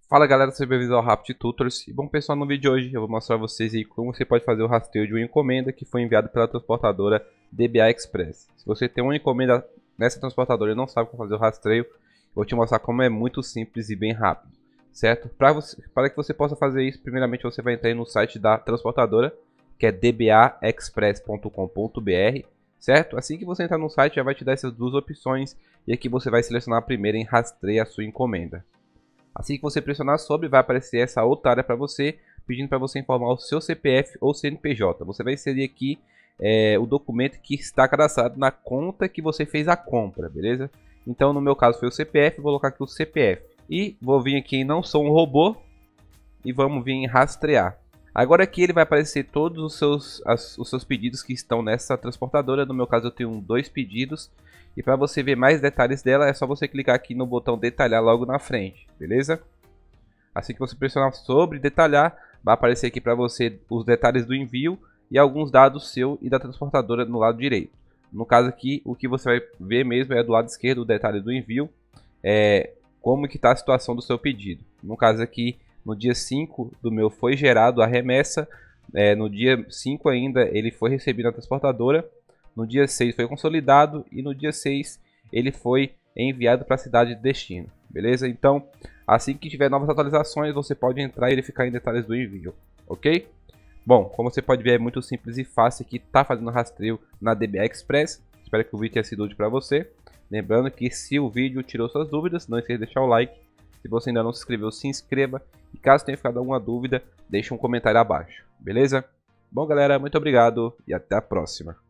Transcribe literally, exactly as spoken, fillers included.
Fala galera, sejam bem-vindos ao Rapt Tutors. E bom pessoal, no vídeo de hoje eu vou mostrar a vocês aí como você pode fazer o rastreio de uma encomenda que foi enviada pela transportadora D B A Express. Se você tem uma encomenda nessa transportadora e não sabe como fazer o rastreio, eu vou te mostrar como é muito simples e bem rápido, certo? Para você, para que você possa fazer isso, primeiramente você vai entrar aí no site da transportadora, que é d b a express ponto com ponto b r, certo? Assim que você entrar no site já vai te dar essas duas opções e aqui você vai selecionar a primeira em rastreia a sua encomenda. Assim que você pressionar sobre, vai aparecer essa outra área para você, pedindo para você informar o seu C P F ou C N P J. Você vai inserir aqui é, o documento que está cadastrado na conta que você fez a compra, beleza? Então, no meu caso foi o C P F, vou colocar aqui o C P F. E vou vir aqui em Não Sou um Robô e vamos vir em Rastrear. Agora aqui ele vai aparecer todos os seus, as, os seus pedidos que estão nessa transportadora. No meu caso eu tenho dois pedidos. E para você ver mais detalhes dela, é só você clicar aqui no botão detalhar logo na frente, beleza? Assim que você pressionar sobre detalhar, vai aparecer aqui para você os detalhes do envio e alguns dados seu e da transportadora no lado direito. No caso aqui, o que você vai ver mesmo é do lado esquerdo o detalhe do envio, é, como que está a situação do seu pedido. No caso aqui, no dia cinco do meu foi gerado a remessa, é, no dia cinco ainda ele foi recebido na transportadora. No dia seis foi consolidado e no dia seis ele foi enviado para a cidade de destino, beleza? Então, assim que tiver novas atualizações, você pode entrar e verificar em detalhes do envio, ok? Bom, como você pode ver, é muito simples e fácil aqui, tá fazendo rastreio na D B A Express. Espero que o vídeo tenha sido útil para você. Lembrando que se o vídeo tirou suas dúvidas, não esqueça de deixar o like. Se você ainda não se inscreveu, se inscreva. E caso tenha ficado alguma dúvida, deixe um comentário abaixo, beleza? Bom galera, muito obrigado e até a próxima.